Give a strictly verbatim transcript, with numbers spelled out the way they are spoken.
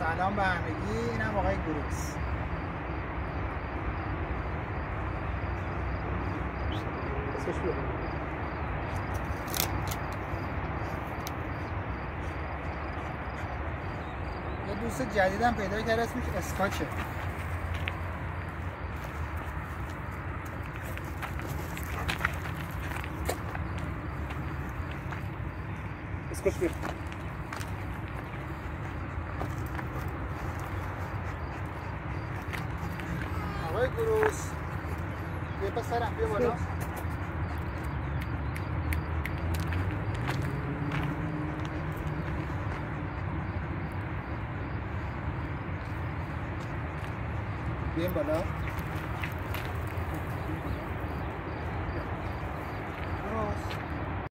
سلام به همگی، اینم آقای گروس. یه دوست جدیدم پیدا کرد اسمش اسکاچه. اسکاچ بیر. آقای گروس بیا پسرم بیا بالا. بیایم بالا.